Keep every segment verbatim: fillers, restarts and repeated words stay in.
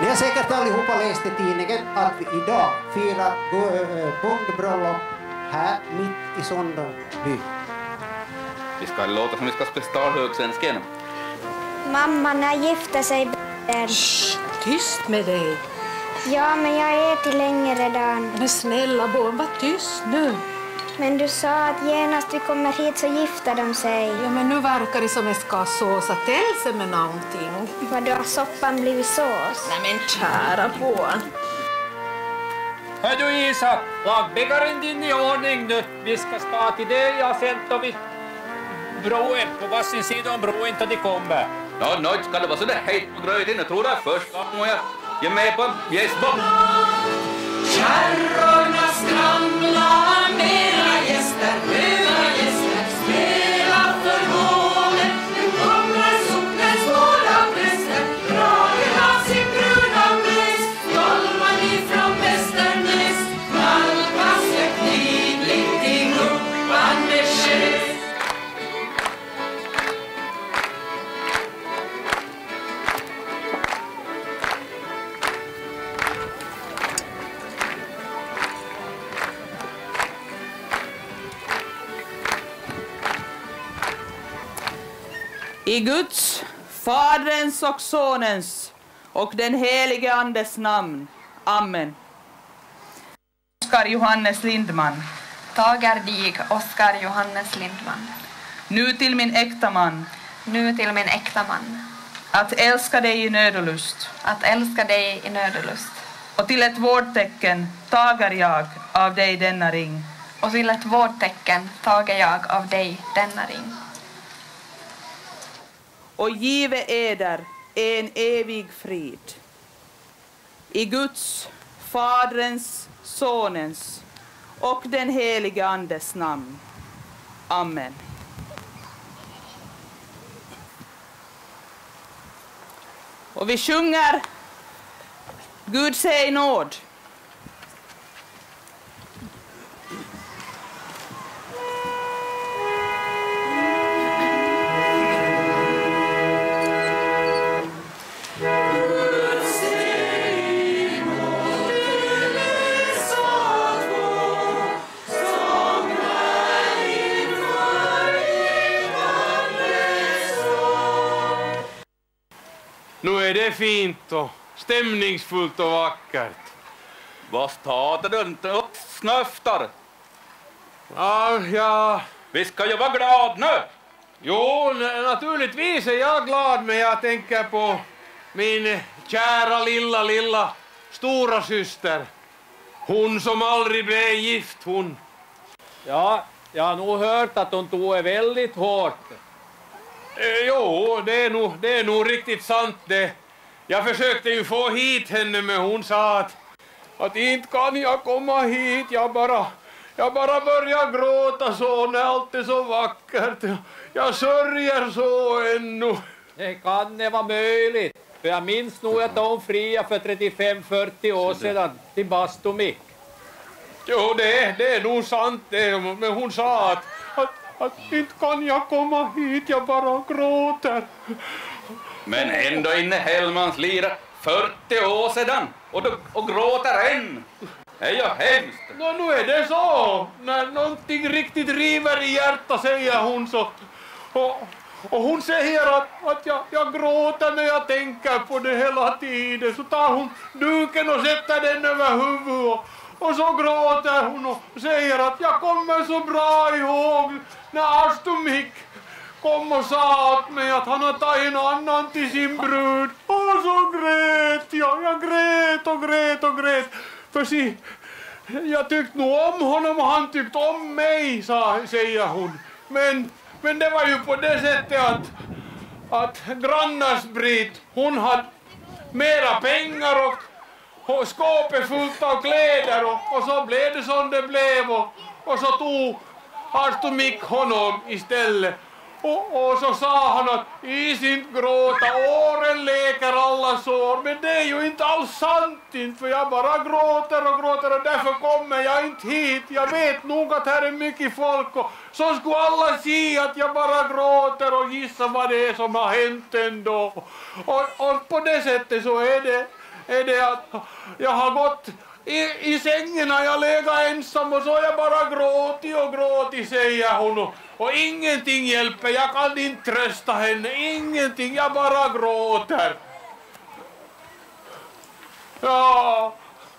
har säkert allihopa läst i tidningen att vi idag firar bondbröllop här mitt i Sonderby. Vi ska låta som vi ska spela Starhögsvenskan. Mamma, när gifter sig bröder? Shh, tyst med dig. Ja, men jag är till länge redan. Men snälla barn, var tyst nu. Men du sa att genast vi kommer hit så gifter de sig. Ja, men nu verkar det som jag ska såsa till sig med någonting. Vadå, har soppan blivit sås? Nej men kära barn. Hör du Isa, lag bägaren din i ordning nu. Vi ska stå till dig, ja sen tar vi broen på varsin sida om broen till de kommer. Ja, nu ska det vara sådär hejt på gröten. Jag tror det är först gången jag är med på en gästbock. Kärrorna skramla, mera gäster, mera gäster, spela för målen. Nu kommer socknens båda präster, dragen av sin bruna mäss, Stolman ifrån Västernäs, nalkas högtidligt i ropande gest. I Guds, Faderns och Sonens och den helige Andes namn. Amen. Oskar Johannes Lindman. Tager dig, Oskar Johannes Lindman. Nu till min äkta man. Nu till min äkta man. Att älska dig i nöd och lust. Att älska dig i nöd och lust. Och till ett vårdtecken tager jag av dig denna ring. Och till ett vårdtecken tager jag av dig denna ring. Och give eder en evig frid. I Guds, Faderns, Sonens och den helige Andes namn. Amen. Och vi sjunger Gud säg nåd. Nu är det fint och stämningsfullt och vackert. Vad startar du inte upp snöftar? Ja, ja. Vi ska ju vara glad nu. Jo, naturligtvis är jag glad, men jag tänker på min kära lilla, lilla stora syster. Hon som aldrig blev gift, hon. Ja, jag har nog hört att hon tog är väldigt hårt. Eh, jo, det är, nog, det är nog riktigt sant det. Jag försökte ju få hit henne, men hon sa att, att inte kan jag komma hit. Jag bara, jag bara börjar gråta så när allt är så vackert. Jag sörjer så ännu. Det kan det vara möjligt. För jag minns nog att hon fria för trettiofem fyrtio år sedan till Bastomik. Jo, det, det är nog sant det. Men hon sa att, att, att inte kan jag komma hit. Jag bara gråter. Men ändå inne Hellmans lira fyrtio år sedan och, du, och gråter än. Det är ju hemskt. Nå, nu är det så. När någonting riktigt river i hjärtat, säger hon så. Och, och hon säger att, att jag, jag gråter när jag tänker på det hela tiden. Så tar hon duken och sätter den över huvudet. Och, och så gråter hon och säger att jag kommer så bra ihåg när Astomik kom och sa åt mig att han har tagit en annan till sin brud. Och så grät jag. Jag grät och grät och grät. För si, jag tyckte nog om honom och han tyckte om mig, sa, säger hon. Men, men det var ju på det sättet att, att grannars Britt, hon hade mera pengar och, och skåpet fullt av kläder och, och så blev det som det blev och, och så tog Astomik honom istället. Och, och så sa han att is inte gråta, åren leker alla sår. Men det är ju inte alls sant inte, för jag bara gråter och gråter och därför kommer jag inte hit. Jag vet nog att här är mycket folk och så skulle alla se att jag bara gråter och gissa vad det är som har hänt ändå. Och, och på det sättet så är det, är det att jag har gått i, i sängen när jag legat ensam och så har jag bara gråtit och gråtit, säger hon. Och, och ingenting hjälper, jag kan inte trösta henne, ingenting, jag bara gråter. Ja.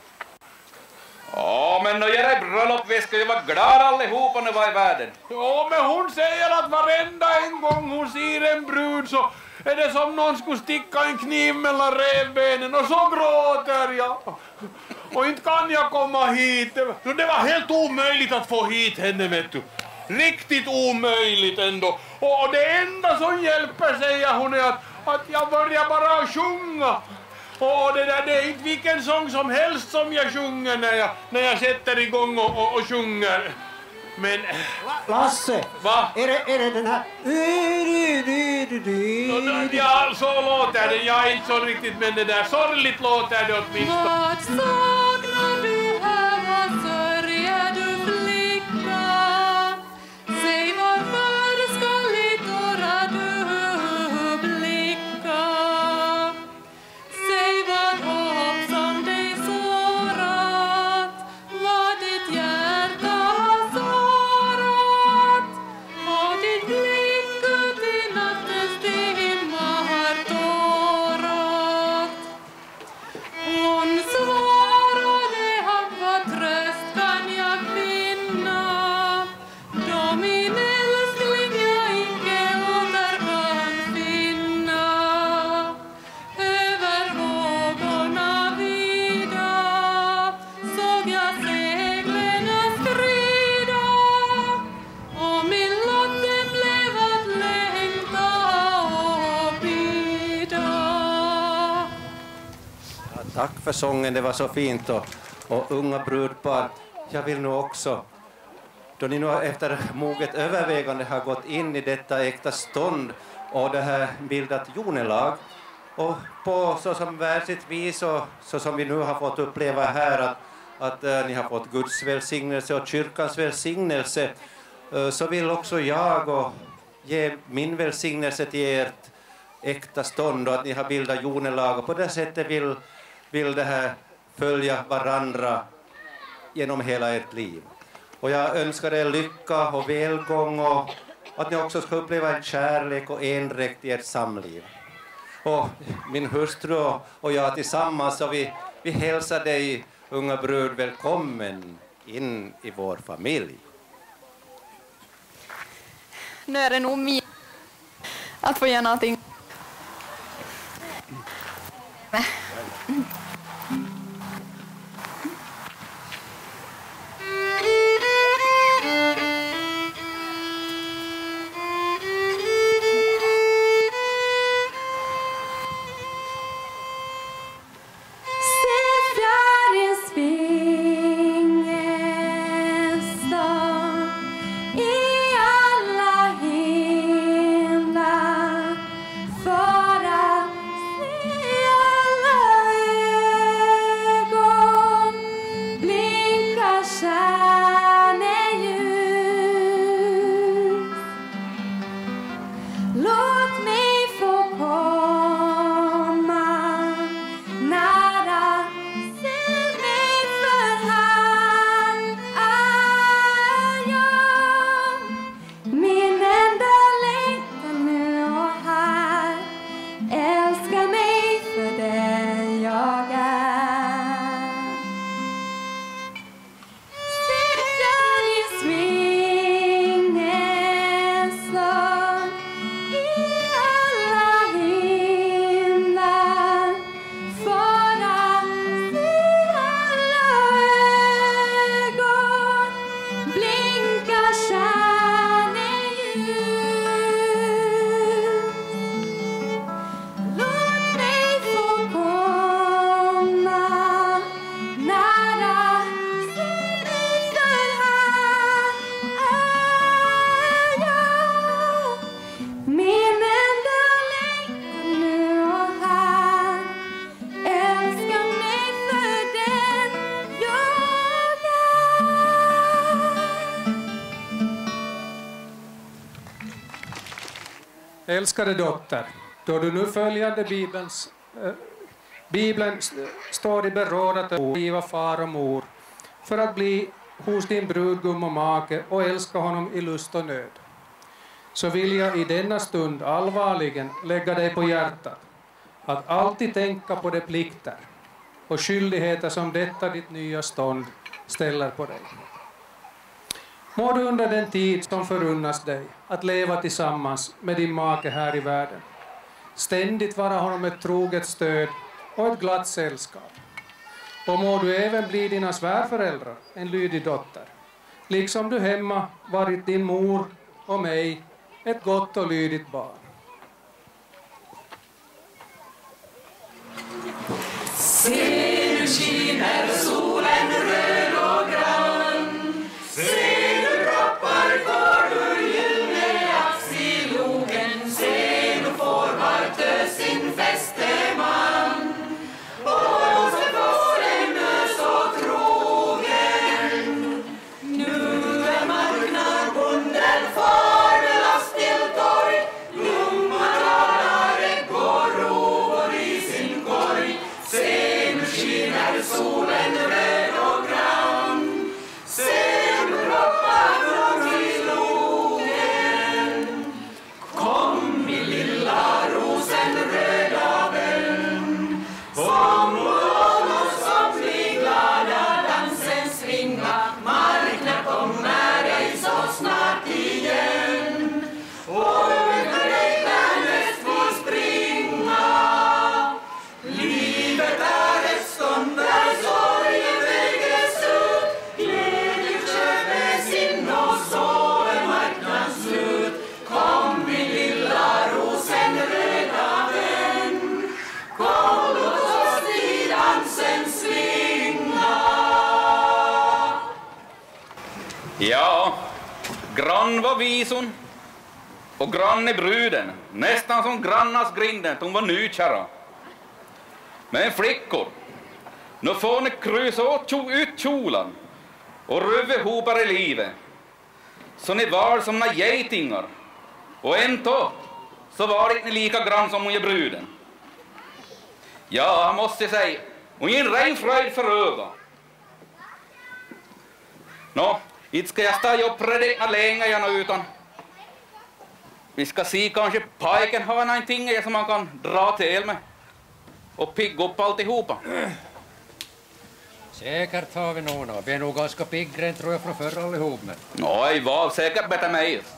Ja, men nu gör det bröllop, vi ska ju vara glada allihopa nu var i världen. Ja, men hon säger att varenda en gång hon ser en brud så är det som någon skulle sticka en kniv mellan revbenen och så gråter jag. Och inte kan jag komma hit. Det var helt omöjligt att få hit henne, vet du. Riktigt omöjligt ändå. Och det enda som hjälper, säger hon, är att, att jag börjar bara sjunga. Och det där, det är inte vilken sång som helst som jag sjunger när jag, när jag sätter igång och, och, och sjunger. Men... Lasse, va? Är det, är det den här... Ja, så låter det. Jag är inte så riktigt, men det där sorgligt låter det åtminstone. Vad saknar du här, vad sörjer du flicka? Säg varför ska i tårar du blicka? Säg vad hopp som dig sårat, vad ditt hjärta har sårat, och din blick ut i nattens dimma har tårat. Hon svarade att vad tröst kan jag finna, då min älskling jag icke åter kan finna. Över vågorna vida såg jag seglerna skrida, och min lott den blev att längta och bida. Ja, tack för sången, det var så fint. Och, och unga brudpar, jag vill nu också, då ni nu efter moget övervägande har gått in i detta äkta stånd och det här bildat jonelag, och på så som världsligt vis och så som vi nu har fått uppleva här att, att äh, ni har fått Guds välsignelse och kyrkans välsignelse, äh, så vill också jag och ge min välsignelse till ert äkta stånd och att ni har bildat jonelag, och på det sättet vill, vill det här följa varandra genom hela ert liv. Och jag önskar er lycka och välgång och att ni också ska uppleva en kärlek och endräkt i ert samliv. Och min hustru och, och jag tillsammans, och vi, vi hälsar dig, unga brud, välkommen in i vår familj. Nu är det nog min att få göra någonting. Älskade dotter, då du nu följande Bibelns, äh, Bibeln står i beråd att övergiva far och mor för att bli hos din brudgum och make och älska honom i lust och nöd. Så vill jag i denna stund allvarligen lägga dig på hjärtat att alltid tänka på de plikter och skyldigheter som detta ditt nya stånd ställer på dig. Må du under den tid som förunnas dig att leva tillsammans med din make här i världen ständigt vara honom ett troget stöd och ett glatt sällskap. Och må du även bli dina svärföräldrar en lydig dotter, liksom du hemma varit din mor och mig ett gott och lydigt barn. Se, nu skiner solen röd och grann. Se, nu droppar går ur gyllene ax i logen. Se, nu får vart sin fästeman. Och Josefåren är så trogen. Nu är marknadbonden far med last till torg. Lomma talar ägg och rovor i sin korg. Se, nu skiner solen röd och grann. Se, nu droppar går i logen. Kom, min lilla rosenröda vän. Som låt som blir glada dansen svinga. Marknad kommer ej så snart igen. Och över dig närmast får springa. Livet är ett stånd där sorgen väges ut. Glädje köper sin och så är marknad slut. Kom, min lilla rosenröda vän. Kom, låt oss i dansen svinga. Ja, grann var vison och grann är bruden, nästan som grannas grinden, hon var nykärra. Men flickor, nu får ni krysa åt ut kjolan och röva hopar i livet, så ni var som na geitingar, och ändå så var inte ni lika grann som hon är bruden. Ja, jag måste säga, hon är en ren fröjd för öga. Nå, inte ska jag stå och predika länge gärna utan vi ska se kanske pojken har någonting som man kan dra till med och pigga upp alltihopa. Säkert har vi några. Vi är nog ganska piggrän tror jag från förra allihop med. Nej, var säkert bättre mig.